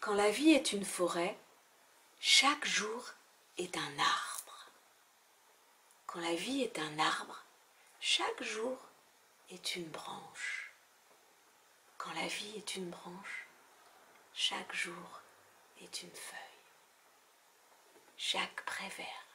Quand la vie est une forêt, chaque jour est un arbre. Quand la vie est un arbre, chaque jour est une branche. Quand la vie est une branche, chaque jour est une feuille. Jacques Prévert.